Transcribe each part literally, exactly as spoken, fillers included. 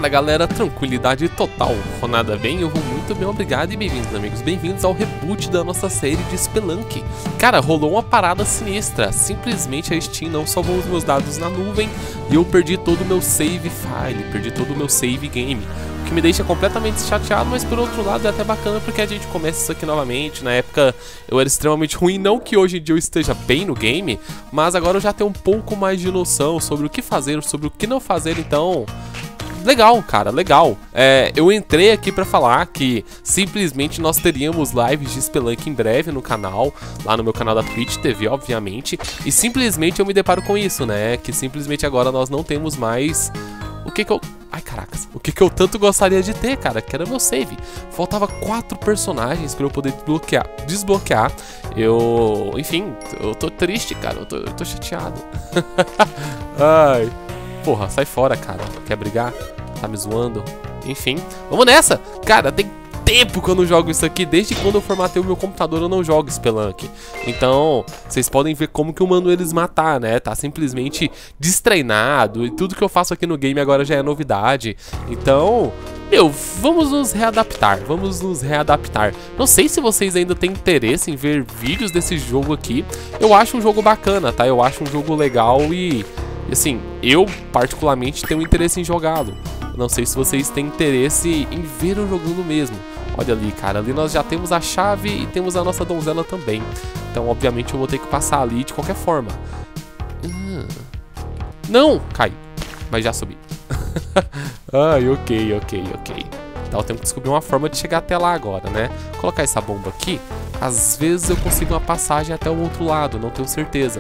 Fala galera, tranquilidade total, nada bem, eu vou muito bem, obrigado e bem-vindos amigos, bem-vindos ao reboot da nossa série de Spelunk. Cara, rolou uma parada sinistra, simplesmente a Steam não salvou os meus dados na nuvem e eu perdi todo o meu save file, perdi todo o meu save game. O que me deixa completamente chateado, mas por outro lado é até bacana porque a gente começa isso aqui novamente. Na época eu era extremamente ruim, não que hoje em dia eu esteja bem no game, mas agora eu já tenho um pouco mais de noção sobre o que fazer, sobre o que não fazer, então... Legal, cara, legal. É, eu entrei aqui pra falar que simplesmente nós teríamos lives de Spelunk em breve no canal, lá no meu canal da Twitch T V, obviamente, e simplesmente eu me deparo com isso, né, que simplesmente agora nós não temos mais o que que eu... Ai, caracas, o que que eu tanto gostaria de ter, cara, que era meu save. Faltava quatro personagens pra eu poder desbloquear, desbloquear. Eu, enfim, eu tô triste, cara, eu tô, eu tô chateado. Ai... Porra, sai fora, cara. Quer brigar? Tá me zoando? Enfim, vamos nessa! Cara, tem tempo que eu não jogo isso aqui. Desde quando eu formatei o meu computador eu não jogo Spelunk. Então, vocês podem ver como que eu mando eles matar, né? Tá simplesmente destreinado. E tudo que eu faço aqui no game agora já é novidade. Então... Meu, vamos nos readaptar, vamos nos readaptar. Não sei se vocês ainda têm interesse em ver vídeos desse jogo aqui. Eu acho um jogo bacana, tá? Eu acho um jogo legal e... Assim, eu particularmente tenho interesse em jogá-lo. Não sei se vocês têm interesse em ver eu jogando mesmo. Olha ali, cara, ali nós já temos a chave e temos a nossa donzela também. Então, obviamente, eu vou ter que passar ali de qualquer forma. Hum. Não! Cai. Mas já subi. Ai, ok, ok, ok. Então eu tenho que descobrir uma forma de chegar até lá agora, né? Vou colocar essa bomba aqui. Às vezes eu consigo uma passagem até o outro lado, não tenho certeza.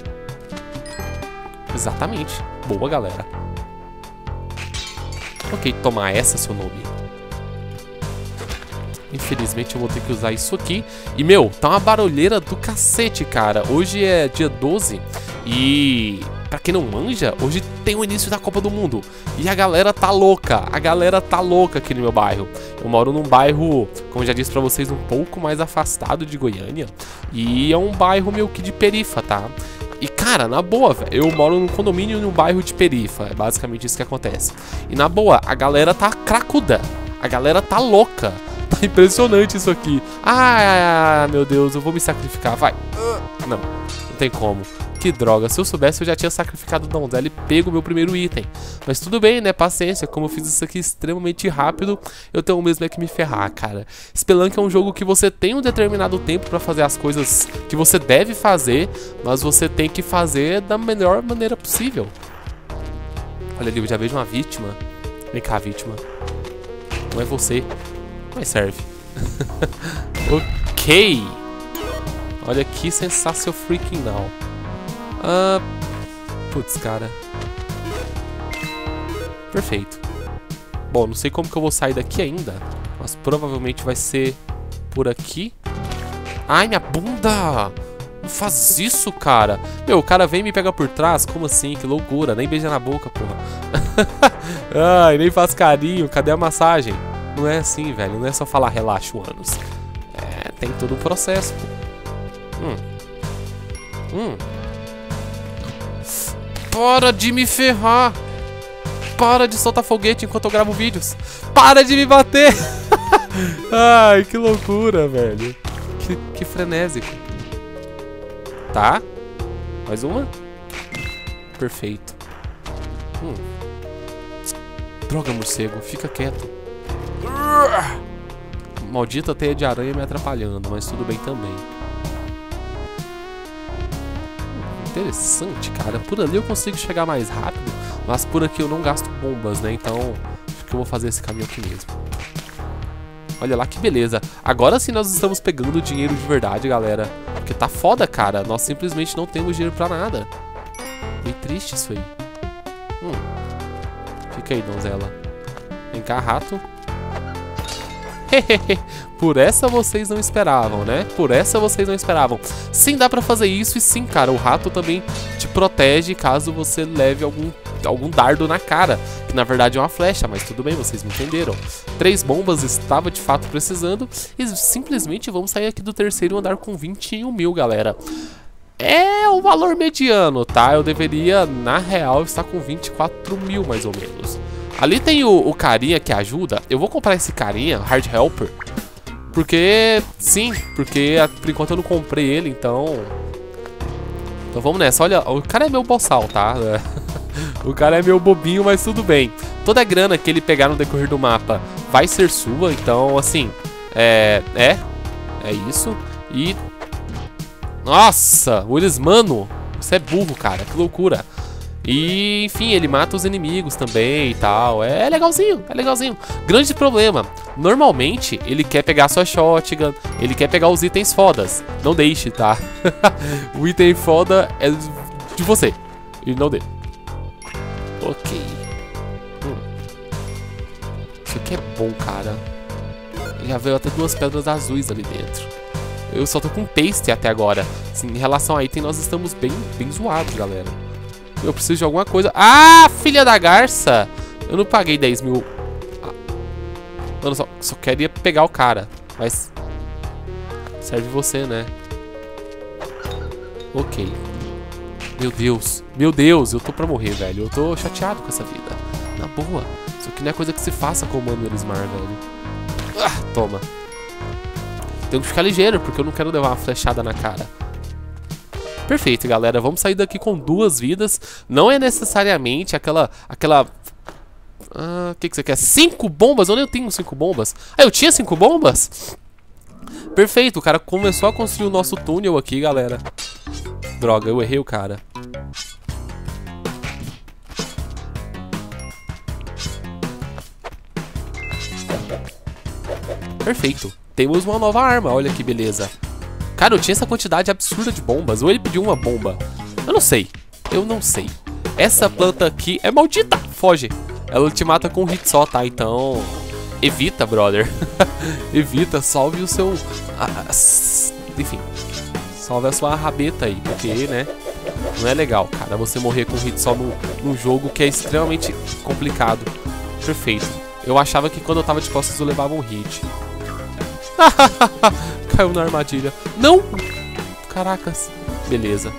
Exatamente. Boa, galera. Ok, tomar essa, seu nome. Infelizmente eu vou ter que usar isso aqui. E, meu, tá uma barulheira do cacete, cara. Hoje é dia doze e... Pra quem não manja, hoje tem o início da Copa do Mundo. E a galera tá louca. A galera tá louca aqui no meu bairro. Eu moro num bairro, como eu já disse pra vocês, um pouco mais afastado de Goiânia. E é um bairro meio que de perifa, tá? E, cara, na boa, velho, eu moro num condomínio num bairro de perifa. É basicamente isso que acontece. E, na boa, a galera tá cracuda. A galera tá louca. Tá impressionante isso aqui. Ah, meu Deus, eu vou me sacrificar. Vai. Não, não tem como. Que droga, se eu soubesse eu já tinha sacrificado o donzela e pego o meu primeiro item. Mas tudo bem, né, paciência, como eu fiz isso aqui extremamente rápido, eu tenho mesmo é que me ferrar, cara. Spelunk é um jogo que você tem um determinado tempo pra fazer as coisas que você deve fazer, mas você tem que fazer da melhor maneira possível. Olha ali, eu já vejo uma vítima. Vem cá, vítima. Não é você, mas serve. Ok. Olha que sensacional freaking now. Ah, putz, cara. Perfeito. Bom, não sei como que eu vou sair daqui ainda, mas provavelmente vai ser por aqui. Ai, minha bunda! Não faz isso, cara. Meu, o cara vem e me pega por trás. Como assim? Que loucura. Nem beija na boca, porra. Ai, nem faz carinho. Cadê a massagem? Não é assim, velho. Não é só falar relaxa, anos. É, tem todo um processo, pô. Hum. Hum. Para de me ferrar. Para de soltar foguete enquanto eu gravo vídeos. Para de me bater. Ai, que loucura, velho. Que, que frenésico. Tá. Mais uma. Perfeito. Hum. Droga, morcego. Fica quieto. Maldita teia de aranha me atrapalhando, mas tudo bem também. Interessante, cara. Por ali eu consigo chegar mais rápido, mas por aqui eu não gasto bombas, né? Então, acho que eu vou fazer esse caminho aqui mesmo. Olha lá que beleza. Agora sim nós estamos pegando dinheiro de verdade, galera. Porque tá foda, cara. Nós simplesmente não temos dinheiro pra nada. Meio triste isso aí. Hum. Fica aí, donzela. Vem cá, rato. Por essa vocês não esperavam, né? Por essa vocês não esperavam. Sim, dá pra fazer isso e sim, cara, o rato também te protege caso você leve algum, algum dardo na cara, que na verdade é uma flecha, mas tudo bem, vocês me entenderam. Três bombas estava de fato precisando e simplesmente vamos sair aqui do terceiro andar com vinte e um mil, galera. É o valor mediano, tá? Eu deveria, na real, estar com vinte e quatro mil, mais ou menos. Ali tem o, o carinha que ajuda. Eu vou comprar esse carinha, Hard Helper. Porque, sim, porque por enquanto eu não comprei ele, então... Então vamos nessa. Olha, o cara é meu boçal, tá? O cara é meu bobinho, mas tudo bem. Toda a grana que ele pegar no decorrer do mapa vai ser sua, então, assim... É... É... É isso. E... Nossa! O Elismano! Você é burro, cara. Que loucura. E, enfim, ele mata os inimigos também e tal. É legalzinho, é legalzinho. Grande problema. Normalmente, ele quer pegar a sua shotgun, ele quer pegar os itens fodas. Não deixe, tá? O item foda é de você. E não dele. Ok. Hum. Isso aqui é bom, cara. Já veio até duas pedras azuis ali dentro. Eu só tô com paste até agora. Assim, em relação a item, nós estamos bem, bem zoados, galera. Eu preciso de alguma coisa. Ah, filha da garça! Eu não paguei dez mil. Ah. Mano, só, só queria pegar o cara. Mas... serve você, né? Ok. Meu Deus. Meu Deus, eu tô pra morrer, velho. Eu tô chateado com essa vida. Na boa. Isso aqui não é coisa que se faça com o Mano Elismar, velho. Ah, toma. Tenho que ficar ligeiro, porque eu não quero levar uma flechada na cara. Perfeito, galera. Vamos sair daqui com duas vidas. Não é necessariamente aquela... Aquela... Ah, o que, que você quer? Cinco bombas? Eu nem tenho cinco bombas. Ah, eu tinha cinco bombas? Perfeito, o cara começou a construir o nosso túnel aqui, galera. Droga, eu errei o cara. Perfeito. Temos uma nova arma, olha que beleza. Cara, eu tinha essa quantidade absurda de bombas. Ou ele pediu uma bomba. Eu não sei. Eu não sei. Essa planta aqui é maldita. Foge. Ela te mata com um hit só, tá? Então... evita, brother. Evita. Salve o seu... Enfim. Salve a sua rabeta aí. Porque, né? Não é legal, cara. Você morrer com um hit só num, num jogo que é extremamente complicado. Perfeito. Eu achava que quando eu tava de costas eu levava um hit. Caiu na armadilha. Não! Caracas. Beleza.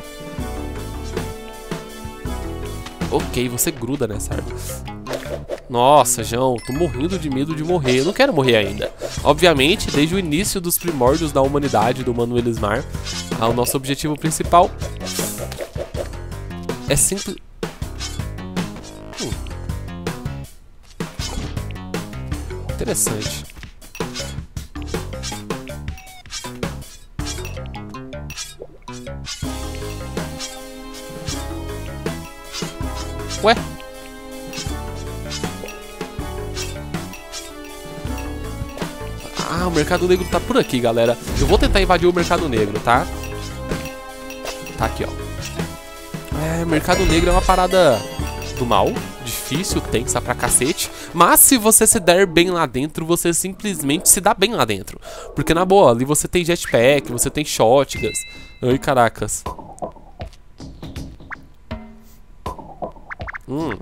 Ok, você gruda nessa árvore. Nossa, João, tô morrendo de medo de morrer. Eu não quero morrer ainda. Obviamente, desde o início dos primórdios da humanidade do Mano Elismar, o nosso objetivo principal é simples... Hum. Interessante. Ué? Ah, o Mercado Negro tá por aqui, galera. Eu vou tentar invadir o Mercado Negro, tá? Tá aqui, ó. É, Mercado Negro é uma parada do mal. Difícil, tensa pra cacete. Mas se você se der bem lá dentro, você simplesmente se dá bem lá dentro. Porque na boa, ali você tem jetpack, você tem shotguns. Ai, caracas. Hum.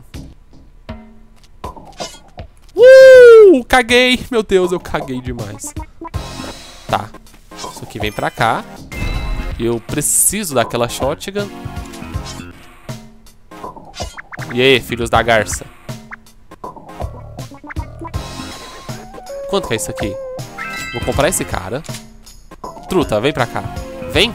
Uh, caguei. Meu Deus, eu caguei demais. Tá. Isso aqui vem pra cá. Eu preciso daquela shotgun. E aí, filhos da garça? Quanto que é isso aqui? Vou comprar esse cara. Truta, vem pra cá. Vem.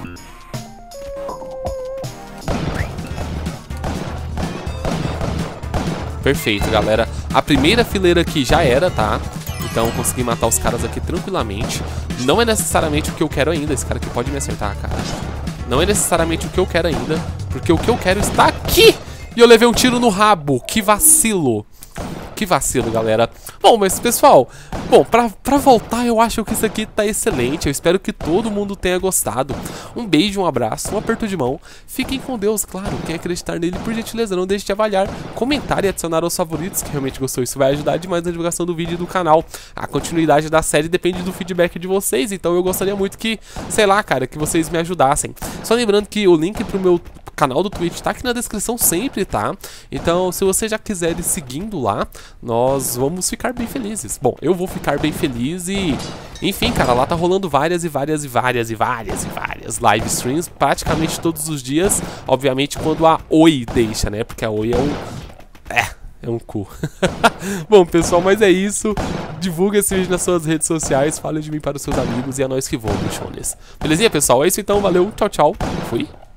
Perfeito, galera. A primeira fileira aqui já era, tá? Então consegui matar os caras aqui tranquilamente. Não é necessariamente o que eu quero ainda. Esse cara aqui pode me acertar, cara. Não é necessariamente o que eu quero ainda, porque o que eu quero está aqui. E eu levei um tiro no rabo. Que vacilo. Que vacilo, galera. Bom, mas pessoal, bom, pra, pra voltar eu acho que isso aqui tá excelente. Eu espero que todo mundo tenha gostado. Um beijo, um abraço, um aperto de mão. Fiquem com Deus, claro. Quem acreditar nele, por gentileza, não deixe de avaliar, comentar e adicionar aos favoritos, que realmente gostou. Isso vai ajudar demais na divulgação do vídeo e do canal. A continuidade da série depende do feedback de vocês, então eu gostaria muito que, sei lá, cara, que vocês me ajudassem. Só lembrando que o link pro meu canal do Twitch tá aqui na descrição sempre, tá? Então, se você já quiser ir seguindo lá, nós vamos ficar bem felizes. Bom, eu vou ficar bem feliz e... Enfim, cara, lá tá rolando várias e várias e várias e várias e várias live streams, praticamente todos os dias. Obviamente, quando a Oi deixa, né? Porque a Oi é um... É... É um cu. Bom, pessoal, mas é isso. Divulgue esse vídeo nas suas redes sociais. Fale de mim para os seus amigos. E é nóis que voam, bichones. Belezinha, pessoal? É isso então. Valeu. Tchau, tchau. Fui.